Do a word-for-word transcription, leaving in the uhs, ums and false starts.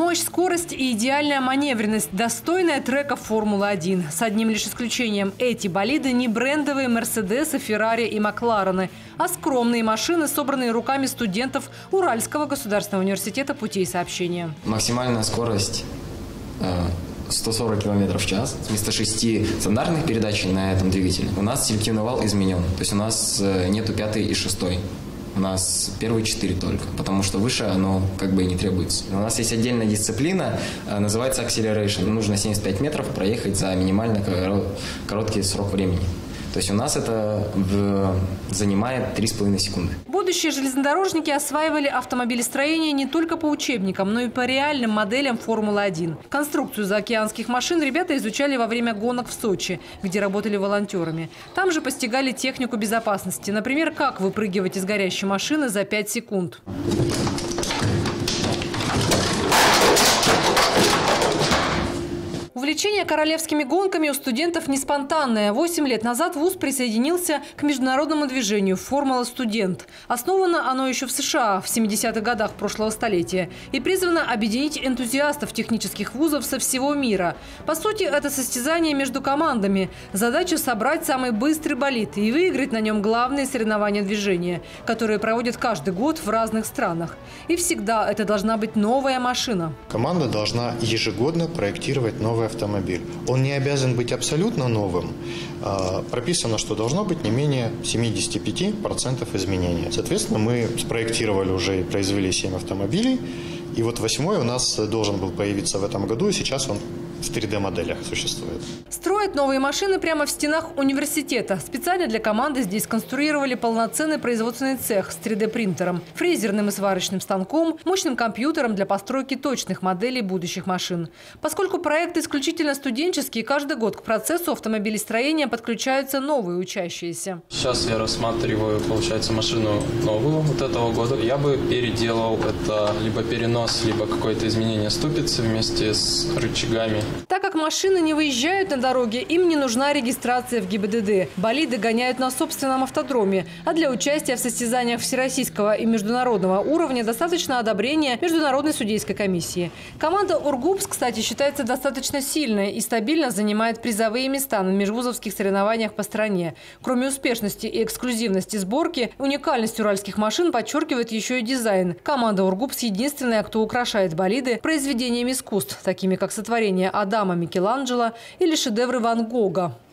Мощь, скорость и идеальная маневренность, достойная трека Формулы один. С одним лишь исключением – эти болиды не брендовые Мерседесы, Феррари и Макларены, а скромные машины, собранные руками студентов Уральского государственного университета путей сообщения. Максимальная скорость сто сорок километров в час. Вместо шести стандартных передач на этом двигателе у нас селективный вал изменен. То есть у нас нету пятой и шестой. У нас первые четыре только, потому что выше оно как бы и не требуется. У нас есть отдельная дисциплина, называется acceleration. Нужно семьдесят пять метров проехать за минимально короткий срок времени. То есть у нас это занимает три с половиной секунды. Будущие железнодорожники осваивали автомобилестроение не только по учебникам, но и по реальным моделям Формулы один. Конструкцию заокеанских машин ребята изучали во время гонок в Сочи, где работали волонтерами. Там же постигали технику безопасности. Например, как выпрыгивать из горящей машины за пять секунд. Увлечение королевскими гонками у студентов не спонтанное. Восемь лет назад вуз присоединился к международному движению «Формула Студент». Основано оно еще в США в семидесятых годах прошлого столетия и призвано объединить энтузиастов технических вузов со всего мира. По сути, это состязание между командами. Задача – собрать самый быстрый болид и выиграть на нем главные соревнования движения, которые проводят каждый год в разных странах. И всегда это должна быть новая машина. Команда должна ежегодно проектировать новый автомобиль. Он не обязан быть абсолютно новым. Прописано, что должно быть не менее семидесяти пяти процентов изменений. Соответственно, мы спроектировали уже и произвели семь автомобилей. И вот восьмой у нас должен был появиться в этом году, и сейчас он в три дэ моделях существует. Строят новые машины прямо в стенах университета. Специально для команды здесь конструировали полноценный производственный цех с три дэ принтером, фрезерным и сварочным станком, мощным компьютером для постройки точных моделей будущих машин. Поскольку проект исключительно студенческий, каждый год к процессу автомобилестроения подключаются новые учащиеся. Сейчас я рассматриваю, получается, машину новую вот этого года. Я бы переделал это либо перенос, либо какое-то изменение ступицы вместе с рычагами. Так как машины не выезжают на дороге, им не нужна регистрация в гэ и бэ дэ дэ. Болиды гоняют на собственном автодроме. А для участия в состязаниях всероссийского и международного уровня достаточно одобрения Международной судейской комиссии. Команда «Ургупс», кстати, считается достаточно сильной и стабильно занимает призовые места на межвузовских соревнованиях по стране. Кроме успешности и эксклюзивности сборки, уникальность уральских машин подчеркивает еще и дизайн. Команда «Ургупс» единственная, кто украшает болиды произведениями искусств, такими как сотворение Адама Микеланджело или шедевры Ван Гога.